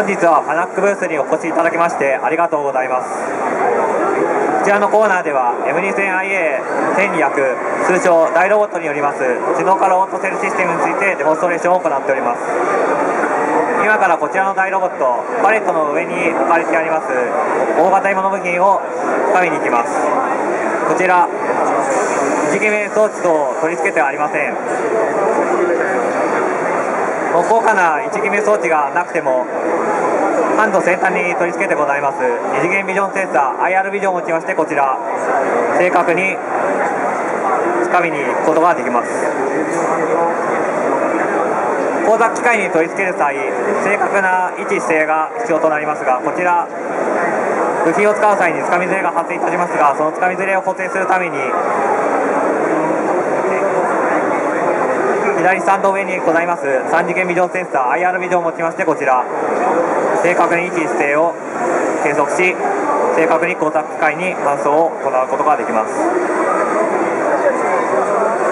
日はファナックブースにお越しいただきましてありがとうございます。こちらのコーナーでは M2000IA1200 通称大ロボットによります自動化ロボットセルシステムについてデモンストレーションを行っております。今からこちらの大ロボットパレットの上に置かれてあります大型芋の部品を掴みに行きます。こちら1決め装置と取り付けてはありません。高価な1決め装置がなくてもハンド先端に取り付けてございます二次元ビジョンセンサー IR ビジョンを持ちまして、こちら正確に掴みに行くことができます。工作機械に取り付ける際正確な位置姿勢が必要となりますが、こちら部品を使う際につかみずれが発生いたしますが、そのつかみずれを補正するために左スタンド上にございます3次元ビジョンセンサー IR ビジョンを持ちまして、こちら正確に位置姿勢を計測し正確に工作機械に搬送を行うことができます。